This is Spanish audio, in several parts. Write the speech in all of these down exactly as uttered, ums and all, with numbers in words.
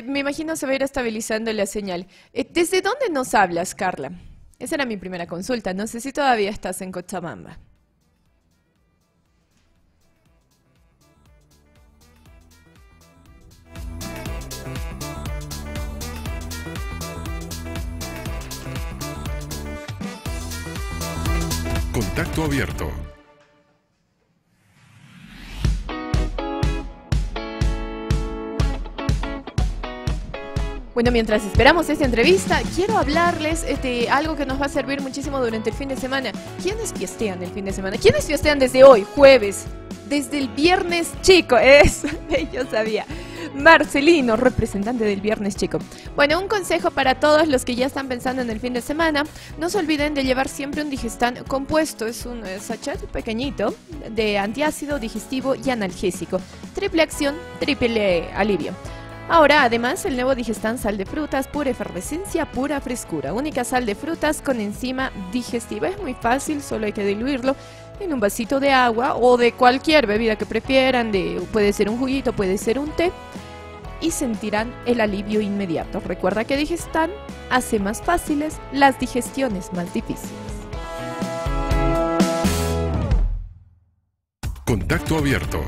me imagino se va a ir estabilizando la señal. Eh, ¿Desde dónde nos hablas, Carla? Esa era mi primera consulta. No sé si todavía estás en Cochabamba. Contacto abierto. Bueno, mientras esperamos esta entrevista, quiero hablarles de algo que nos va a servir muchísimo durante el fin de semana. ¿Quiénes fiestean el fin de semana? ¿Quiénes fiestean desde hoy, jueves? Desde el viernes chico, eso, yo sabía. Marcelino, representante del Viernes Chico. Bueno, un consejo para todos los que ya están pensando en el fin de semana. No se olviden de llevar siempre un Digestan compuesto. Es un sachet pequeñito de antiácido, digestivo y analgésico. Triple acción, triple alivio. Ahora, además, el nuevo Digestan sal de frutas, pura efervescencia, pura frescura. Única sal de frutas con enzima digestiva. Es muy fácil, solo hay que diluirlo en un vasito de agua o de cualquier bebida que prefieran. De, puede ser un juguito, puede ser un té. Y sentirán el alivio inmediato. Recuerda que Digestan hace más fáciles las digestiones más difíciles. Contacto abierto.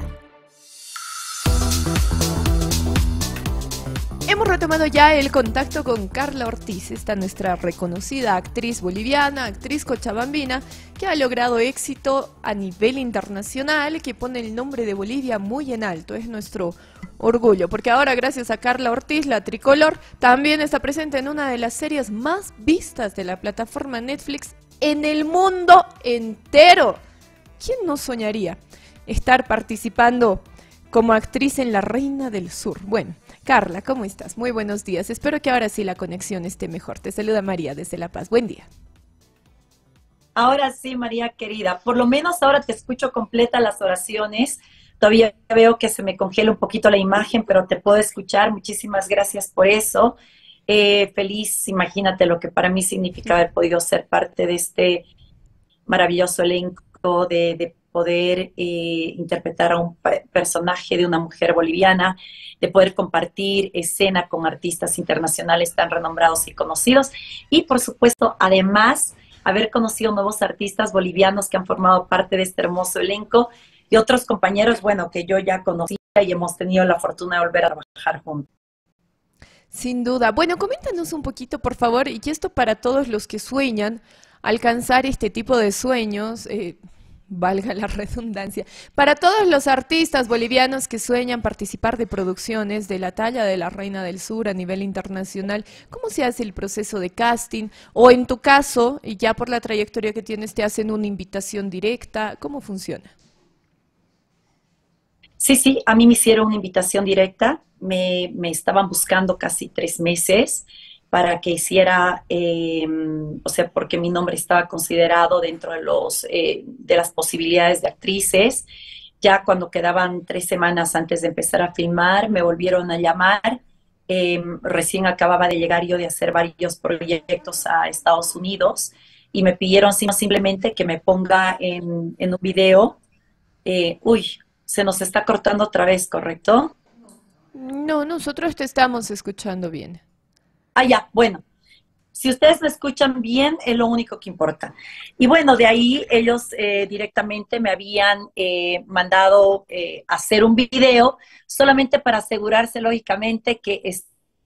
Hemos retomado ya el contacto con Carla Ortiz, esta nuestra reconocida actriz boliviana, actriz cochabambina, que ha logrado éxito a nivel internacional, que pone el nombre de Bolivia muy en alto. Es nuestro orgullo, porque ahora gracias a Carla Ortiz, la tricolor, también está presente en una de las series más vistas de la plataforma Netflix en el mundo entero. ¿Quién no soñaría estar participando como actriz en La Reina del Sur? Bueno, Carla, ¿cómo estás? Muy buenos días. Espero que ahora sí la conexión esté mejor. Te saluda María desde La Paz. Buen día. Ahora sí, María querida. Por lo menos ahora te escucho completa las oraciones. Todavía veo que se me congela un poquito la imagen, pero te puedo escuchar. Muchísimas gracias por eso. Eh, feliz, imagínate lo que para mí significa haber podido ser parte de este maravilloso elenco de, de poder eh, interpretar a un personaje de una mujer boliviana, de poder compartir escena con artistas internacionales tan renombrados y conocidos, y por supuesto, además, haber conocido nuevos artistas bolivianos que han formado parte de este hermoso elenco, y otros compañeros, bueno, que yo ya conocía y hemos tenido la fortuna de volver a trabajar juntos. Sin duda. Bueno, coméntanos un poquito, por favor, y esto para todos los que sueñan alcanzar este tipo de sueños, eh, valga la redundancia, para todos los artistas bolivianos que sueñan participar de producciones de la talla de La Reina del Sur a nivel internacional, ¿cómo se hace el proceso de casting? O en tu caso, y ya por la trayectoria que tienes, ¿te hacen una invitación directa? ¿Cómo funciona? Sí, sí, a mí me hicieron una invitación directa, me, me estaban buscando casi tres meses para que hiciera, eh, o sea, porque mi nombre estaba considerado dentro de, los, eh, de las posibilidades de actrices. Ya cuando quedaban tres semanas antes de empezar a filmar, me volvieron a llamar. Eh, recién acababa de llegar yo de hacer varios proyectos a Estados Unidos y me pidieron simplemente que me ponga en, en un video. Eh, uy, se nos está cortando otra vez, ¿correcto? No, nosotros te estamos escuchando bien. Ah, ya, bueno, si ustedes me escuchan bien, es lo único que importa. Y bueno, de ahí ellos eh, directamente me habían eh, mandado eh, hacer un video solamente para asegurarse, lógicamente, que es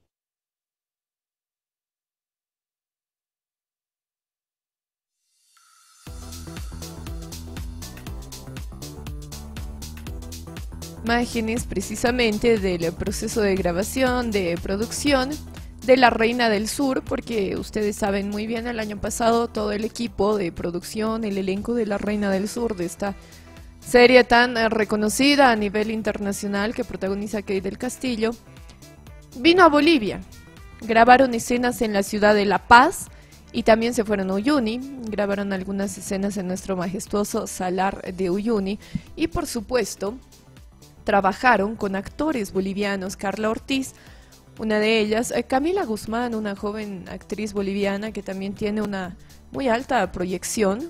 Imágenes precisamente del proceso de grabación, de producción de La Reina del Sur, porque ustedes saben muy bien, el año pasado todo el equipo de producción, el elenco de La Reina del Sur, de esta serie tan eh, reconocida a nivel internacional que protagoniza Kate del Castillo, vino a Bolivia. Grabaron escenas en la ciudad de La Paz y también se fueron a Uyuni, grabaron algunas escenas en nuestro majestuoso Salar de Uyuni y por supuesto trabajaron con actores bolivianos. Carla Ortiz, una de ellas, eh, Camila Guzmán, una joven actriz boliviana que también tiene una muy alta proyección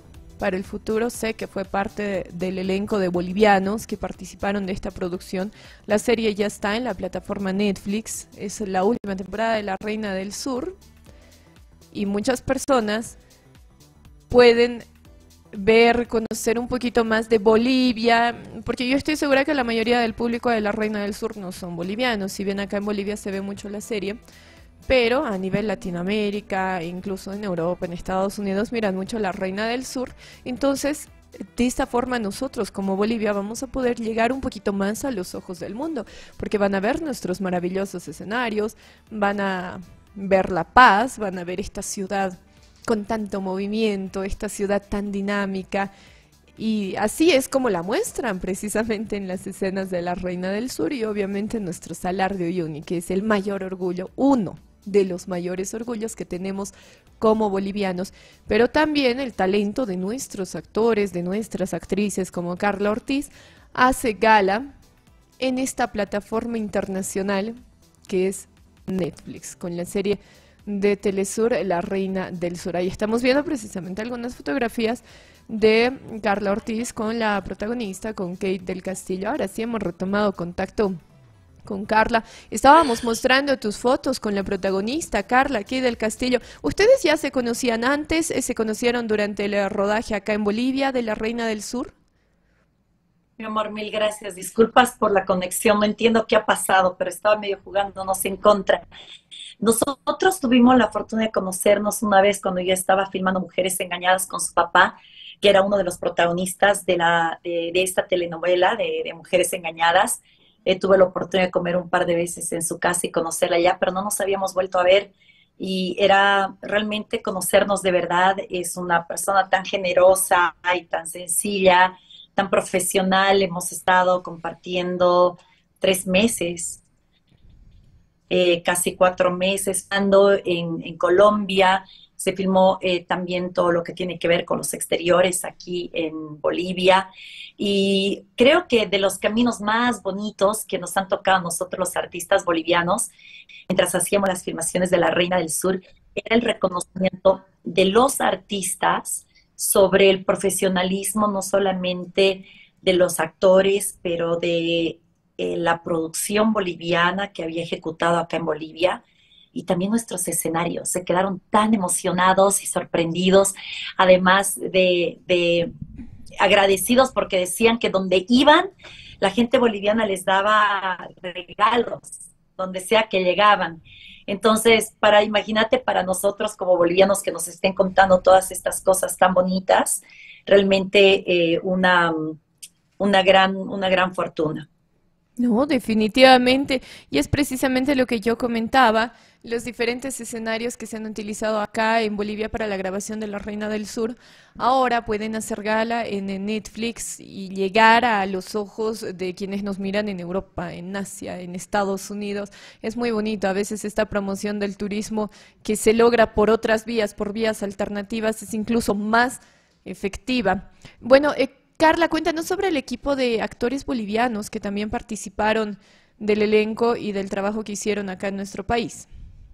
para el futuro. Sé que fue parte de- del elenco de bolivianos que participaron de esta producción. La serie ya está en la plataforma Netflix, es la última temporada de La Reina del Sur y muchas personas pueden ver, conocer un poquito más de Bolivia, porque yo estoy segura que la mayoría del público de La Reina del Sur no son bolivianos, si bien acá en Bolivia se ve mucho la serie, pero a nivel Latinoamérica, incluso en Europa, en Estados Unidos, miran mucho La Reina del Sur. Entonces, de esta forma nosotros como Bolivia vamos a poder llegar un poquito más a los ojos del mundo, porque van a ver nuestros maravillosos escenarios, van a ver La Paz, van a ver esta ciudad con tanto movimiento, esta ciudad tan dinámica. Y así es como la muestran precisamente en las escenas de La Reina del Sur y obviamente nuestro Salar de Uyuni, que es el mayor orgullo, uno de los mayores orgullos que tenemos como bolivianos, pero también el talento de nuestros actores, de nuestras actrices como Carla Ortiz, hace gala en esta plataforma internacional que es Netflix, con la serie de Telesur, La Reina del Sur. Ahí estamos viendo precisamente algunas fotografías de Carla Ortiz con la protagonista, con Kate del Castillo. Ahora sí hemos retomado contacto con Carla. Estábamos mostrando tus fotos con la protagonista, Carla, Kate del Castillo. ¿Ustedes ya se conocían antes? eh, ¿Se conocieron durante el rodaje acá en Bolivia de La Reina del Sur? Mi amor, mil gracias. Disculpas por la conexión, no entiendo qué ha pasado, pero estaba medio jugándonos en contra. Nosotros tuvimos la fortuna de conocernos una vez cuando yo estaba filmando Mujeres Engañadas con su papá, que era uno de los protagonistas de, la, de, de esta telenovela de, de Mujeres Engañadas. Eh, tuve la oportunidad de comer un par de veces en su casa y conocerla ya, pero no nos habíamos vuelto a ver y era realmente conocernos de verdad. Es una persona tan generosa y tan sencilla, tan profesional. Hemos estado compartiendo tres meses, eh, casi cuatro meses, estando en, en Colombia. Se filmó eh, también todo lo que tiene que ver con los exteriores aquí en Bolivia. Y creo que de los caminos más bonitos que nos han tocado a nosotros los artistas bolivianos, mientras hacíamos las filmaciones de La Reina del Sur, era el reconocimiento de los artistas sobre el profesionalismo, no solamente de los actores, pero de eh, la producción boliviana que había ejecutado acá en Bolivia y también nuestros escenarios. Se quedaron tan emocionados y sorprendidos, además de, de agradecidos porque decían que donde iban, la gente boliviana les daba regalos, donde sea que llegaban. Entonces, para, imagínate, para nosotros como bolivianos que nos estén contando todas estas cosas tan bonitas, realmente eh, una, una, gran, una gran fortuna. No, definitivamente. Y es precisamente lo que yo comentaba, los diferentes escenarios que se han utilizado acá en Bolivia para la grabación de La Reina del Sur, ahora pueden hacer gala en, en Netflix y llegar a los ojos de quienes nos miran en Europa, en Asia, en Estados Unidos. Es muy bonito. A veces esta promoción del turismo que se logra por otras vías, por vías alternativas, es incluso más efectiva. Bueno, eh, Carla, cuéntanos sobre el equipo de actores bolivianos que también participaron del elenco y del trabajo que hicieron acá en nuestro país.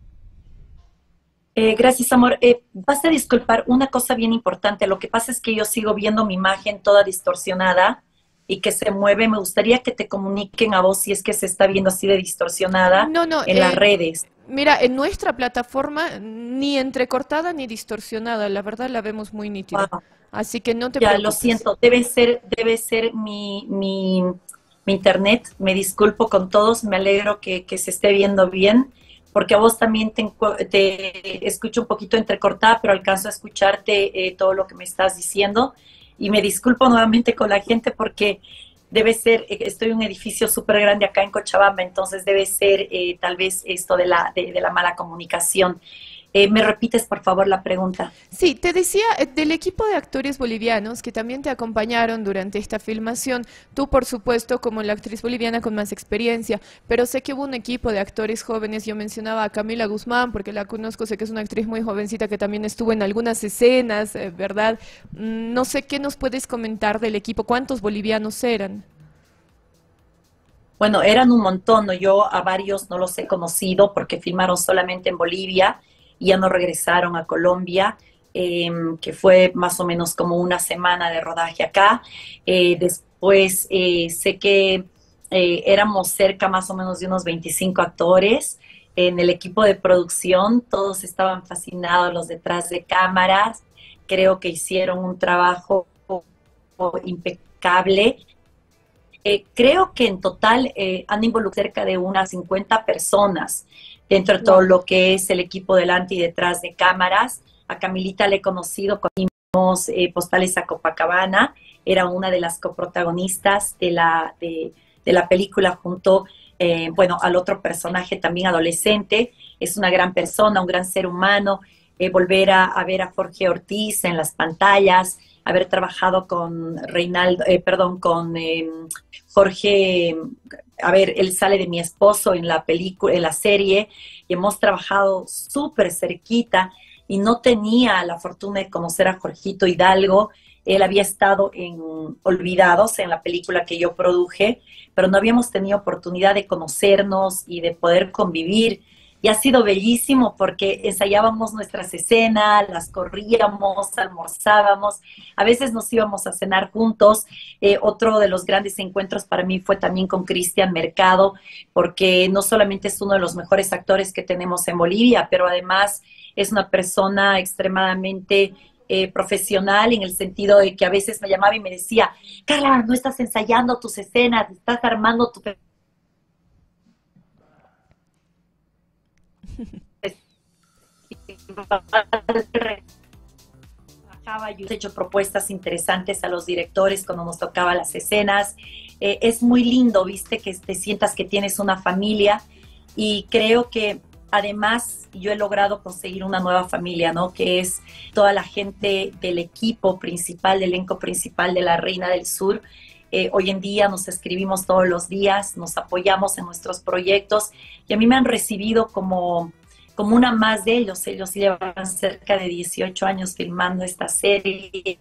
Eh, gracias, amor. Eh, vas a disculpar una cosa bien importante. Lo que pasa es que yo sigo viendo mi imagen toda distorsionada y que se mueve. Me gustaría que te comuniquen a vos si es que se está viendo así de distorsionada No, no, en las eh, redes. mira, en nuestra plataforma ni entrecortada ni distorsionada, la verdad la vemos muy nítida. Wow. Así que no te Ya, lo preocupes. siento. Debe ser, debe ser mi, mi, mi internet. Me disculpo con todos. Me alegro que, que se esté viendo bien, porque a vos también te, encu- te escucho un poquito entrecortada, pero alcanzo a escucharte eh, todo lo que me estás diciendo. Y me disculpo nuevamente con la gente porque debe ser, eh, estoy en un edificio súper grande acá en Cochabamba, entonces debe ser eh, tal vez esto de la, de, de la mala comunicación. Eh, ¿me repites, por favor, la pregunta? Sí, te decía eh, del equipo de actores bolivianos que también te acompañaron durante esta filmación. Tú, por supuesto, como la actriz boliviana con más experiencia, pero sé que hubo un equipo de actores jóvenes. Yo mencionaba a Camila Guzmán porque la conozco, sé que es una actriz muy jovencita que también estuvo en algunas escenas, eh, ¿verdad? Mm, No sé qué nos puedes comentar del equipo, ¿cuántos bolivianos eran? Bueno, eran un montón, ¿no? Yo a varios no los he conocido porque filmaron solamente en Bolivia y ya no regresaron a Colombia, eh, que fue más o menos como una semana de rodaje acá. Eh, después eh, sé que eh, éramos cerca más o menos de unos veinticinco actores en el equipo de producción, todos estaban fascinados, los detrás de cámaras, creo que hicieron un trabajo impecable. Eh, creo que en total eh, han involucrado cerca de unas cincuenta personas dentro de todo Wow. lo que es el equipo delante y detrás de cámaras. A Camilita le he conocido cuando hicimos eh, Postales a Copacabana, era una de las coprotagonistas de la, de, de la película junto, eh, bueno, al otro personaje también adolescente. Es una gran persona, un gran ser humano. Eh, volver a, a ver a Jorge Ortiz en las pantallas, haber trabajado con Reinaldo, eh, perdón, con eh, Jorge, a ver, él sale de mi esposo en la película, en la serie, y hemos trabajado súper cerquita, y no tenía la fortuna de conocer a Jorgito Hidalgo. Él había estado en Olvidados, en la película que yo produje, pero no habíamos tenido oportunidad de conocernos y de poder convivir. Y ha sido bellísimo porque ensayábamos nuestras escenas, las corríamos, almorzábamos, a veces nos íbamos a cenar juntos. Eh, otro de los grandes encuentros para mí fue también con Cristian Mercado, porque no solamente es uno de los mejores actores que tenemos en Bolivia, pero además es una persona extremadamente eh, profesional, en el sentido de que a veces me llamaba y me decía: Carla, no estás ensayando tus escenas, estás armando tu... Yo he hecho propuestas interesantes a los directores cuando nos tocaba las escenas. Eh, es muy lindo, viste, que te sientas que tienes una familia, y creo que además yo he logrado conseguir una nueva familia, ¿no? Que es toda la gente del equipo principal, del elenco principal de La Reina del Sur. Eh, hoy en día nos escribimos todos los días, nos apoyamos en nuestros proyectos, y a mí me han recibido como como una más de ellos. Ellos llevan cerca de dieciocho años filmando esta serie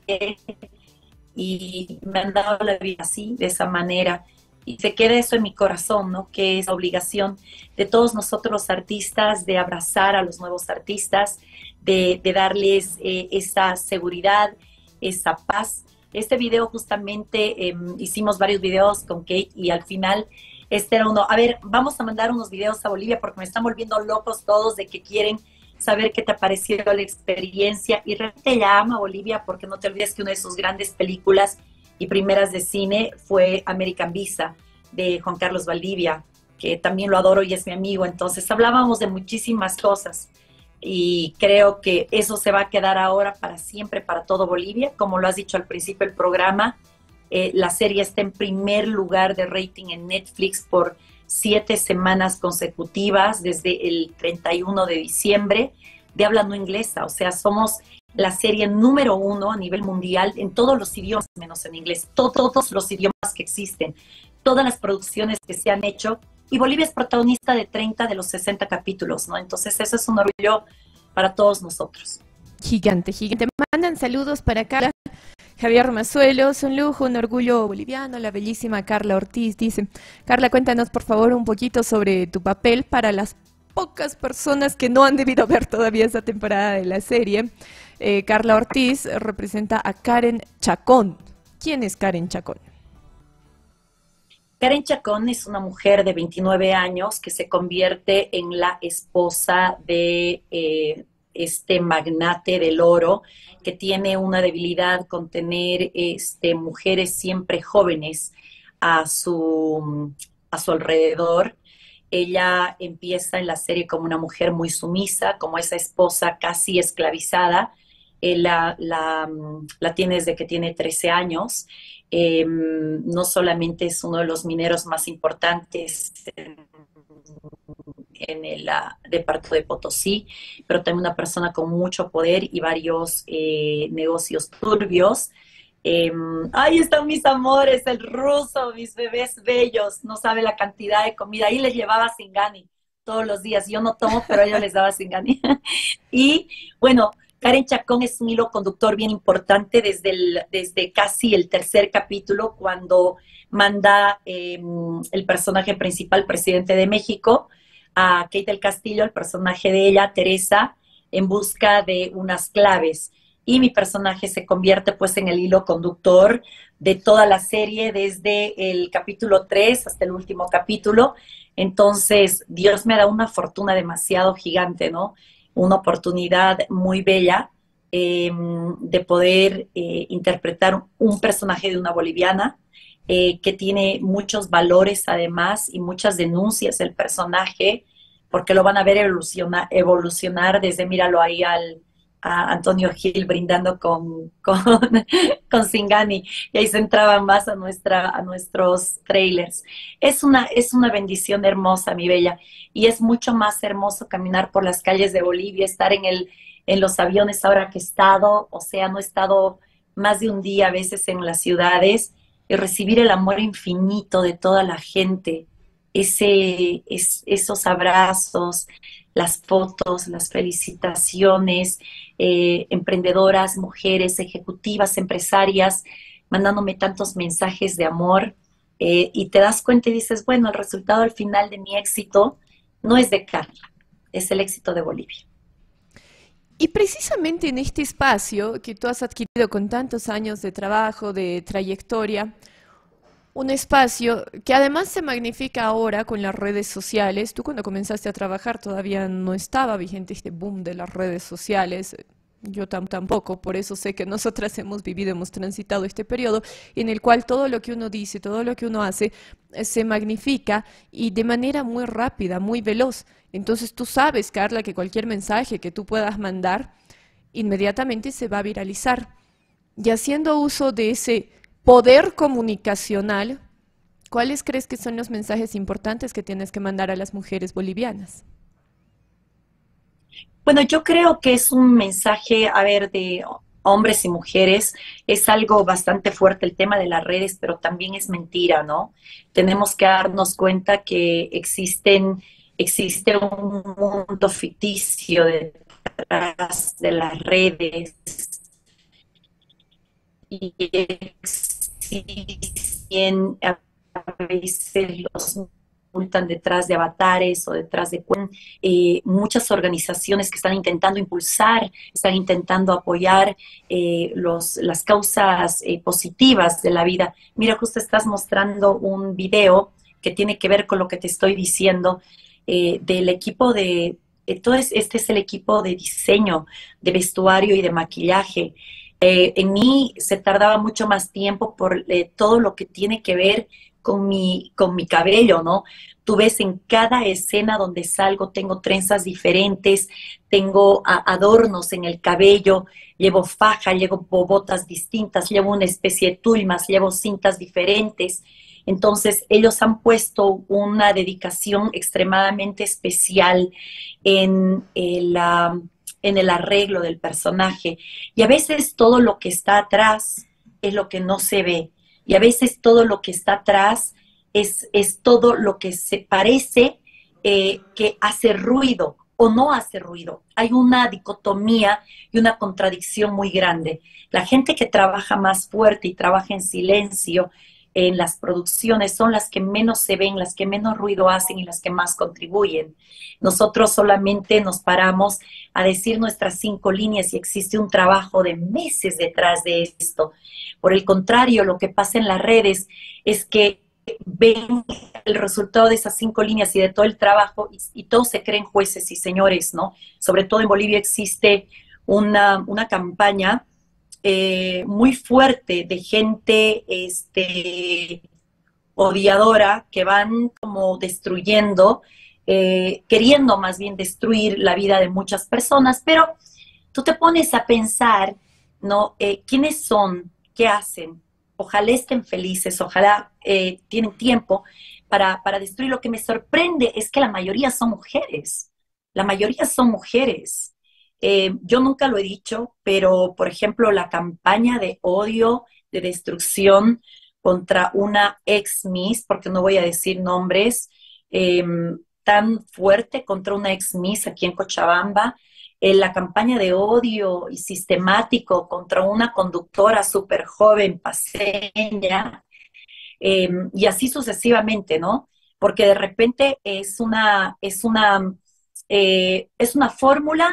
y me han dado la vida así, de esa manera. Y se queda eso en mi corazón, ¿no? Que es la obligación de todos nosotros los artistas de abrazar a los nuevos artistas, de, de darles eh, esa seguridad, esa paz. Este video justamente, eh, hicimos varios videos con Kate, y al final este era uno: a ver, vamos a mandar unos videos a Bolivia porque me están volviendo locos todos de que quieren saber qué te pareció la experiencia. Y realmente ella ama Bolivia, porque no te olvides que una de sus grandes películas y primeras de cine fue American Visa, de Juan Carlos Valdivia, que también lo adoro y es mi amigo. Entonces hablábamos de muchísimas cosas, y creo que eso se va a quedar ahora para siempre, para todo Bolivia. Como lo has dicho al principio del programa, Eh, la serie está en primer lugar de rating en Netflix por siete semanas consecutivas desde el treinta y uno de diciembre, de habla no inglesa. O sea, somos la serie número uno a nivel mundial en todos los idiomas, menos en inglés, todo, todos los idiomas que existen, todas las producciones que se han hecho, y Bolivia es protagonista de treinta de los sesenta capítulos, ¿no? Entonces eso es un orgullo para todos nosotros. Gigante, gigante. Mandan saludos para acá. Javier Mazuelos, un lujo, un orgullo boliviano. La bellísima Carla Ortiz dice: Carla, cuéntanos por favor un poquito sobre tu papel para las pocas personas que no han debido ver todavía esta temporada de la serie. Eh, Carla Ortiz representa a Karen Chacón. ¿Quién es Karen Chacón? Karen Chacón es una mujer de veintinueve años que se convierte en la esposa de eh, este magnate del oro, que tiene una debilidad con tener este, mujeres siempre jóvenes a su, a su alrededor. Ella empieza en la serie como una mujer muy sumisa, como esa esposa casi esclavizada. Él la, la, la tiene desde que tiene trece años. Eh, no solamente es uno de los mineros más importantes en, en el uh, departamento de Potosí, pero también una persona con mucho poder y varios eh, negocios turbios. Eh, ahí están mis amores, el ruso, mis bebés bellos. No sabe la cantidad de comida. Ahí les llevaba Singani todos los días. Yo no tomo, pero a ellos les daba Singani. Y bueno, Karen Chacón es un hilo conductor bien importante desde, el, desde casi el tercer capítulo, cuando manda eh, el personaje principal, presidente de México, a Kate del Castillo, el personaje de ella, Teresa, en busca de unas claves. Y mi personaje se convierte pues en el hilo conductor de toda la serie desde el capítulo tres hasta el último capítulo. Entonces, Dios me da una fortuna demasiado gigante, ¿no? Una oportunidad muy bella eh, de poder eh, interpretar un personaje de una boliviana eh, que tiene muchos valores además y muchas denuncias el personaje, porque lo van a ver evolucionar, evolucionar desde, míralo ahí al, a Antonio Gil brindando con, con, con Singani, y ahí se entraba más a, nuestra, a nuestros trailers. Es una, es una bendición hermosa, mi bella, y es mucho más hermoso caminar por las calles de Bolivia, estar en, el, en los aviones ahora que he estado, o sea, no he estado más de un día a veces en las ciudades, y recibir el amor infinito de toda la gente, ese, es, esos abrazos, las fotos, las felicitaciones, eh, emprendedoras, mujeres, ejecutivas, empresarias, mandándome tantos mensajes de amor, eh, y te das cuenta y dices, bueno, el resultado al final de mi éxito no es de Carla, es el éxito de Bolivia. Y precisamente en este espacio que tú has adquirido con tantos años de trabajo, de trayectoria, un espacio que además se magnifica ahora con las redes sociales. Tú cuando comenzaste a trabajar todavía no estaba vigente este boom de las redes sociales. Yo tam tampoco, por eso sé que nosotras hemos vivido, hemos transitado este periodo en el cual todo lo que uno dice, todo lo que uno hace, eh, se magnifica y de manera muy rápida, muy veloz. Entonces tú sabes, Carla, que cualquier mensaje que tú puedas mandar inmediatamente se va a viralizar. Y haciendo uso de ese poder comunicacional, ¿cuáles crees que son los mensajes importantes que tienes que mandar a las mujeres bolivianas? Bueno, yo creo que es un mensaje, a ver, de hombres y mujeres, es algo bastante fuerte el tema de las redes, pero también es mentira, ¿no? Tenemos que darnos cuenta que existen, existe un mundo ficticio detrás de las redes y existen a veces los ocultan detrás de avatares o detrás de eh, muchas organizaciones que están intentando impulsar, están intentando apoyar eh, los, las causas eh, positivas de la vida. Mira, justo estás mostrando un video que tiene que ver con lo que te estoy diciendo eh, del equipo de, entonces este es el equipo de diseño, de vestuario y de maquillaje. Eh, en mí se tardaba mucho más tiempo por eh, todo lo que tiene que ver con mi, con mi cabello, ¿no? Tú ves en cada escena donde salgo, tengo trenzas diferentes, tengo a, adornos en el cabello, llevo faja, llevo bobotas distintas, llevo una especie de tulmas, llevo cintas diferentes. Entonces, ellos han puesto una dedicación extremadamente especial en el, uh, en el arreglo del personaje. Y a veces todo lo que está atrás es lo que no se ve. Y a veces todo lo que está atrás es, es todo lo que se parece eh, que hace ruido o no hace ruido. Hay una dicotomía y una contradicción muy grande. La gente que trabaja más fuerte y trabaja en silencio en las producciones son las que menos se ven, las que menos ruido hacen y las que más contribuyen. Nosotros solamente nos paramos a decir nuestras cinco líneas y existe un trabajo de meses detrás de esto. Por el contrario, lo que pasa en las redes es que ven el resultado de esas cinco líneas y de todo el trabajo y, y todos se creen jueces y señores, ¿no? Sobre todo en Bolivia existe una, una campaña eh, muy fuerte de gente este, odiadora que van como destruyendo, eh, queriendo más bien destruir la vida de muchas personas, pero tú te pones a pensar, ¿no? Eh, ¿quiénes son? ¿Qué hacen? Ojalá estén felices, ojalá eh, tienen tiempo para, para destruir. Lo que me sorprende es que la mayoría son mujeres, la mayoría son mujeres. Eh, yo nunca lo he dicho, pero por ejemplo la campaña de odio, de destrucción contra una ex Miss, porque no voy a decir nombres, eh, tan fuerte contra una ex Miss aquí en Cochabamba, eh, la campaña de odio y sistemático contra una conductora súper joven, paseña, eh, y así sucesivamente, ¿no? Porque de repente es una, es una, eh, es una fórmula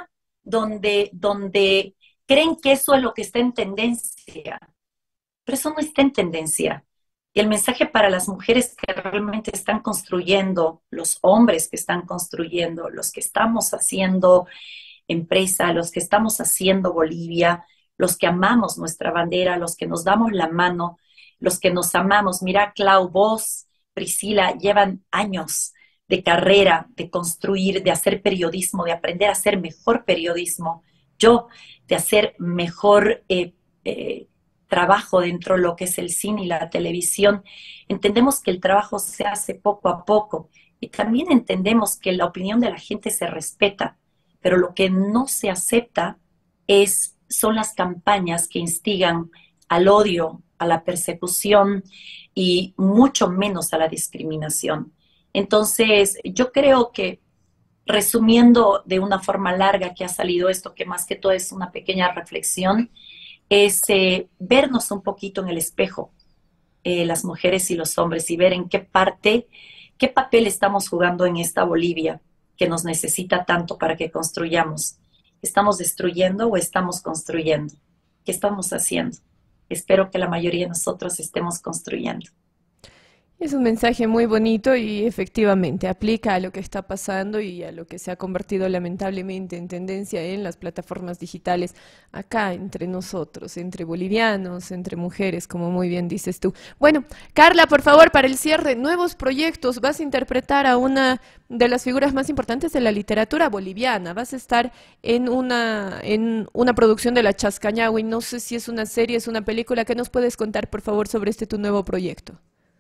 donde, donde creen que eso es lo que está en tendencia, pero eso no está en tendencia. Y el mensaje para las mujeres que realmente están construyendo, los hombres que están construyendo, los que estamos haciendo empresa, los que estamos haciendo Bolivia, los que amamos nuestra bandera, los que nos damos la mano, los que nos amamos. Mira, Clau, vos, Priscila, llevan años de carrera, de construir, de hacer periodismo, de aprender a hacer mejor periodismo. Yo, de hacer mejor eh, eh, trabajo dentro de lo que es el cine y la televisión. Entendemos que el trabajo se hace poco a poco y también entendemos que la opinión de la gente se respeta, pero lo que no se acepta es, son las campañas que instigan al odio, a la persecución y mucho menos a la discriminación. Entonces, yo creo que, resumiendo de una forma larga que ha salido esto, que más que todo es una pequeña reflexión, es eh, vernos un poquito en el espejo, eh, las mujeres y los hombres, y ver en qué parte, qué papel estamos jugando en esta Bolivia que nos necesita tanto para que construyamos. ¿Estamos destruyendo o estamos construyendo? ¿Qué estamos haciendo? Espero que la mayoría de nosotros estemos construyendo. Es un mensaje muy bonito y efectivamente aplica a lo que está pasando y a lo que se ha convertido lamentablemente en tendencia en las plataformas digitales acá entre nosotros, entre bolivianos, entre mujeres, como muy bien dices tú. Bueno, Carla, por favor, para el cierre, nuevos proyectos. Vas a interpretar a una de las figuras más importantes de la literatura boliviana. Vas a estar en una, en una producción de La Chascañahui. No sé si es una serie, es una película. ¿Qué nos puedes contar, por favor, sobre este tu nuevo proyecto?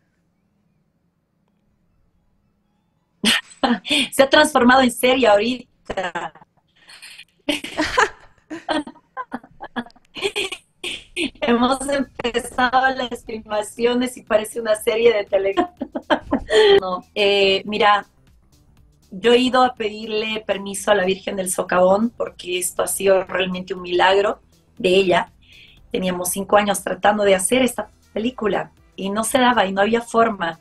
Se ha transformado en serie ahorita. Hemos empezado las filmaciones y parece una serie de televisión. No, eh, mira, yo he ido a pedirle permiso a la Virgen del Socavón porque esto ha sido realmente un milagro de ella. Teníamos cinco años tratando de hacer esta película y no se daba y no había forma.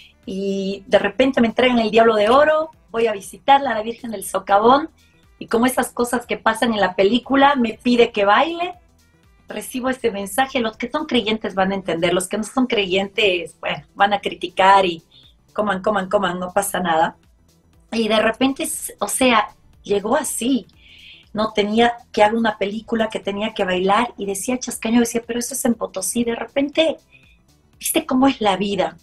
Y de repente me entregan el Diablo de Oro, voy a visitarla, a la Virgen del Socavón, y como esas cosas que pasan en la película, me pide que baile, recibo este mensaje. Los que son creyentes van a entender, los que no son creyentes, bueno, van a criticar y coman, coman, coman, no pasa nada. Y de repente, o sea, llegó así, no tenía que hacer una película, que tenía que bailar, y decía Chascaño, decía, pero eso es en Potosí. De repente, ¿viste cómo es la vida?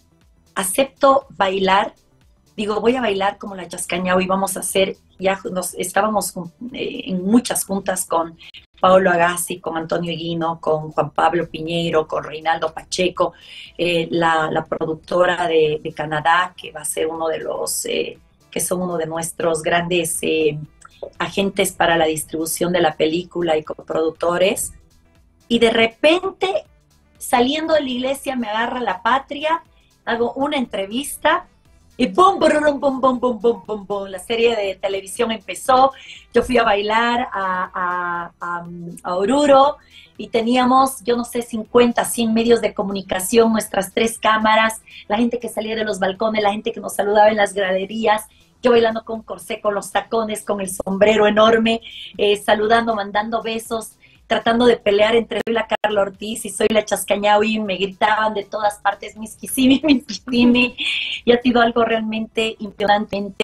Acepto bailar, digo, voy a bailar como la Chascañahui, y vamos a hacer, ya nos estábamos eh, en muchas juntas con Paolo Agassi, con Antonio Higuino, con Juan Pablo Piñeiro, con Reinaldo Pacheco, eh, la, la productora de, de Canadá, que va a ser uno de los, eh, que son uno de nuestros grandes eh, agentes para la distribución de la película y coproductores, y de repente, saliendo de la iglesia, me agarra la patria, hago una entrevista y bum, bum, bum, bum, bum, bum, bum, bum, la serie de televisión empezó. Yo fui a bailar a, a, a, a Oruro y teníamos, yo no sé, cincuenta, cien medios de comunicación, nuestras tres cámaras, la gente que salía de los balcones, la gente que nos saludaba en las graderías, yo bailando con corsé, con los tacones, con el sombrero enorme, eh, saludando, mandando besos, tratando de pelear entre soy la Carla Ortiz y soy la Chascañahui, me gritaban de todas partes, Miskisimi, Miskisimi, y ha sido algo realmente impresionantemente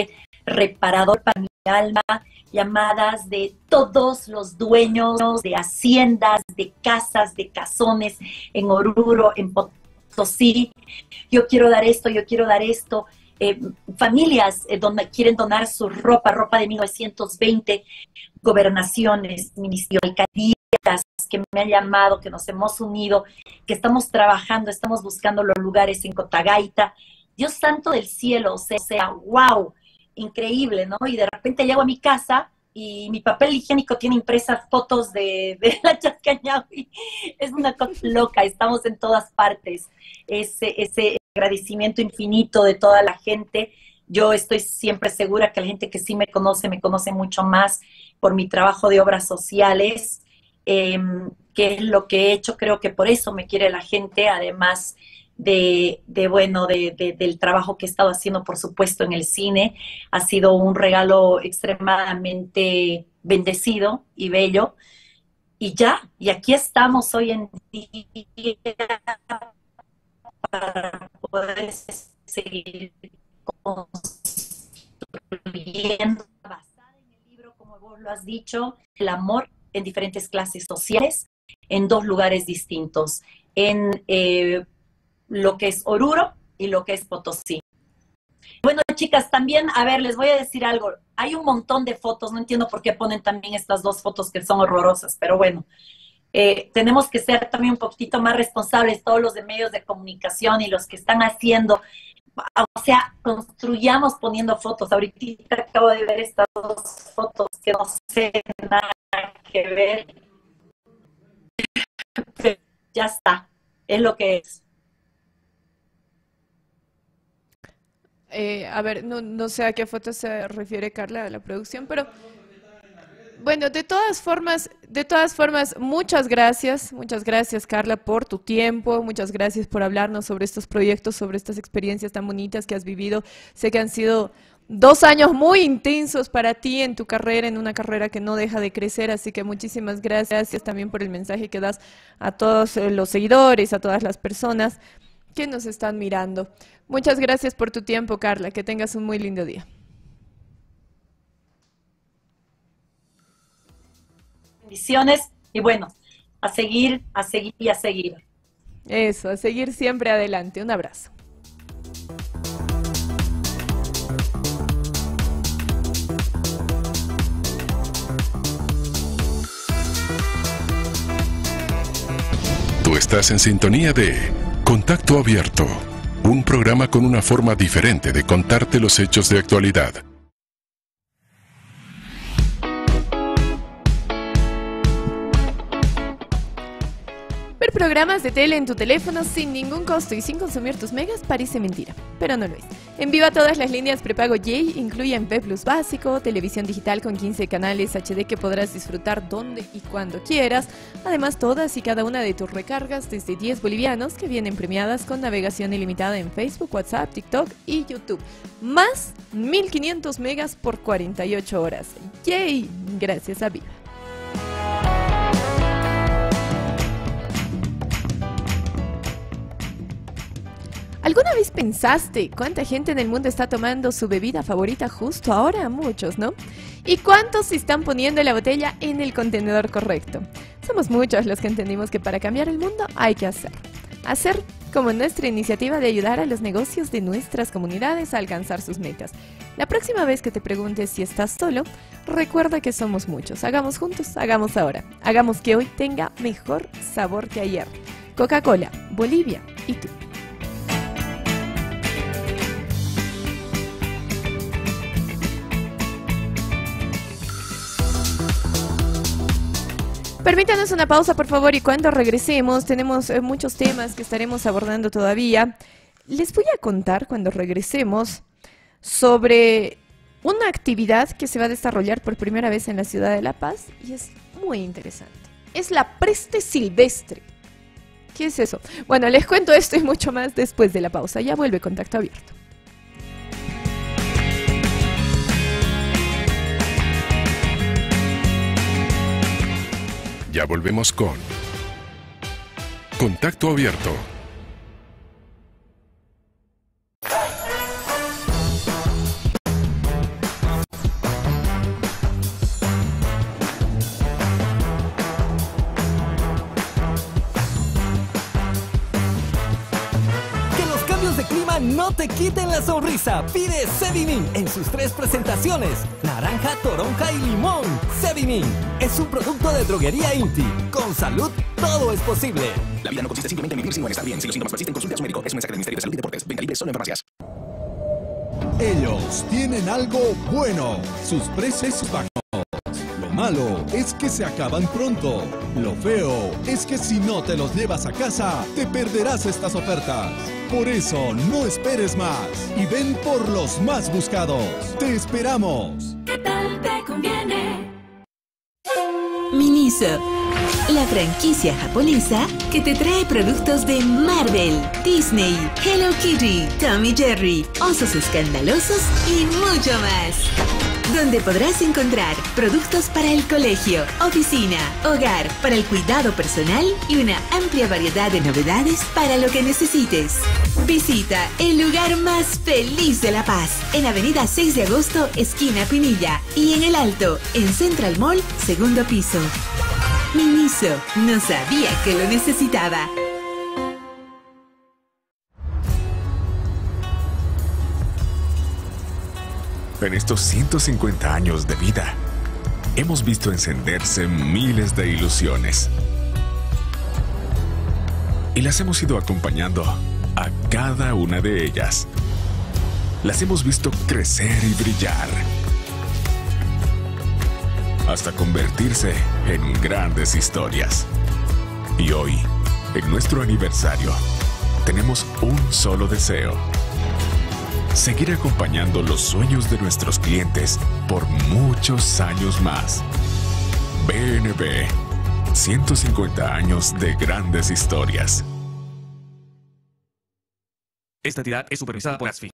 reparador para mi alma, llamadas de todos los dueños de haciendas, de casas, de casones en Oruro, en Potosí, yo quiero dar esto, yo quiero dar esto, eh, familias eh, donde quieren donar su ropa, ropa de mil novecientos veinte, gobernaciones, ministerios, alcaldías que me han llamado, que nos hemos unido, que estamos trabajando, estamos buscando los lugares en Cotagaita. Dios santo del cielo, o sea, o sea, wow, increíble, ¿no? Y de repente llego a mi casa y mi papel higiénico tiene impresas fotos de, de la Chascañahui. Es una cosa loca, estamos en todas partes. Ese, ese agradecimiento infinito de toda la gente. Yo estoy siempre segura que la gente que sí me conoce, me conoce mucho más por mi trabajo de obras sociales, eh, que es lo que he hecho. Creo que por eso me quiere la gente, además de, de bueno, de, de, del trabajo que he estado haciendo, por supuesto, en el cine. Ha sido un regalo extremadamente bendecido y bello. Y ya, y aquí estamos hoy en día para poder seguir construyendo, basada en el libro, como vos lo has dicho, el amor en diferentes clases sociales, en dos lugares distintos, en eh, lo que es Oruro y lo que es Potosí. Bueno, chicas, también, a ver, les voy a decir algo. Hay un montón de fotos, no entiendo por qué ponen también estas dos fotos que son horrorosas, pero bueno, eh, tenemos que ser también un poquitito más responsables, todos los de medios de comunicación y los que están haciendo, o sea, construyamos poniendo fotos. Ahorita acabo de ver estas dos fotos que no sé nada que ver. Ya está, es lo que es. Eh, a ver, no, no sé a qué foto se refiere Carla de la producción, pero bueno, de todas formas, de todas formas, muchas gracias, muchas gracias Carla por tu tiempo, muchas gracias por hablarnos sobre estos proyectos, sobre estas experiencias tan bonitas que has vivido. Sé que han sido dos años muy intensos para ti en tu carrera, en una carrera que no deja de crecer, así que muchísimas gracias también por el mensaje que das a todos los seguidores, a todas las personas que nos están mirando. Muchas gracias por tu tiempo, Carla, que tengas un muy lindo día. Bendiciones y bueno, a seguir, a seguir y a seguir. Eso, a seguir siempre adelante. Un abrazo. Tú estás en sintonía de Contacto Abierto, un programa con una forma diferente de contarte los hechos de actualidad. Ver programas de tele en tu teléfono sin ningún costo y sin consumir tus megas parece mentira, pero no lo es. En Viva todas las líneas prepago Yay incluyen B Plus básico, televisión digital con quince canales H D que podrás disfrutar donde y cuando quieras. Además, todas y cada una de tus recargas desde diez bolivianos que vienen premiadas con navegación ilimitada en Facebook, WhatsApp, TikTok y YouTube. Más mil quinientos megas por cuarenta y ocho horas. Yay, gracias a Viva. ¿Alguna vez pensaste cuánta gente en el mundo está tomando su bebida favorita justo ahora? Muchos, ¿no? ¿Y cuántos están poniendo la botella en el contenedor correcto? Somos muchos los que entendimos que para cambiar el mundo hay que hacer. Hacer como nuestra iniciativa de ayudar a los negocios de nuestras comunidades a alcanzar sus metas. La próxima vez que te preguntes si estás solo, recuerda que somos muchos. Hagamos juntos, hagamos ahora. Hagamos que hoy tenga mejor sabor que ayer. Coca-Cola, Bolivia y tú. Permítanos una pausa, por favor, y cuando regresemos, tenemos eh, muchos temas que estaremos abordando todavía. Les voy a contar cuando regresemos sobre una actividad que se va a desarrollar por primera vez en la ciudad de La Paz y es muy interesante. Es la Preste Silvestre. ¿Qué es eso? Bueno, les cuento esto y mucho más después de la pausa. Ya vuelve Contacto Abierto. Ya volvemos con Contacto Abierto. No te quiten la sonrisa. Pide Sevinin en sus tres presentaciones: naranja, toronja y limón. Sevinin es un producto de droguería Inti. Con salud todo es posible. La vida no consiste simplemente en vivir, sino en estar bien. Si los síntomas persisten, consulte a su médico. Es un mensaje del Ministerio de Salud y Deportes. Venta libre solo en farmacias. Ellos tienen algo bueno. Sus precios bajos. Lo malo es que se acaban pronto. Lo feo es que si no te los llevas a casa, te perderás estas ofertas. Por eso, no esperes más y ven por los más buscados. ¡Te esperamos! ¿Qué tal te conviene? Miniso, la franquicia japonesa que te trae productos de Marvel, Disney, Hello Kitty, Tom y Jerry, Osos Escandalosos y mucho más. donde podrás encontrar productos para el colegio, oficina, hogar, para el cuidado personal y una amplia variedad de novedades para lo que necesites. Visita el lugar más feliz de La Paz, en Avenida seis de agosto, esquina Pinilla, y en El Alto, en Central Mall, segundo piso. Miniso, no sabía que lo necesitaba. En estos ciento cincuenta años de vida, hemos visto encenderse miles de ilusiones. Y las hemos ido acompañando a cada una de ellas. Las hemos visto crecer y brillar, hasta convertirse en grandes historias. Y hoy, en nuestro aniversario, tenemos un solo deseo: seguir acompañando los sueños de nuestros clientes por muchos años más. B N B, ciento cincuenta años de grandes historias. Esta entidad es supervisada por A S F I.